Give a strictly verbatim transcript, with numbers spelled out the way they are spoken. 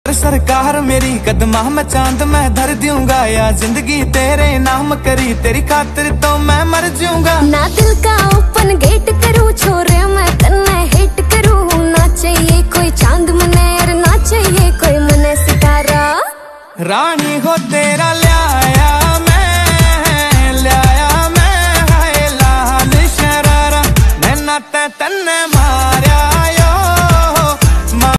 सरकार मेरी कदमा में चांद मैं धर दूंगा, या जिंदगी तेरे नाम करी तेरी खातिर तो मैं मर जाऊंगा। ना दिल का ओपन गेट करूँ छोरे मैं तन्ने हिट करूँ, ना चाहिए कोई चांद मने और ना चाहिए कोई मने सितारा। रानी हो तेरा लिया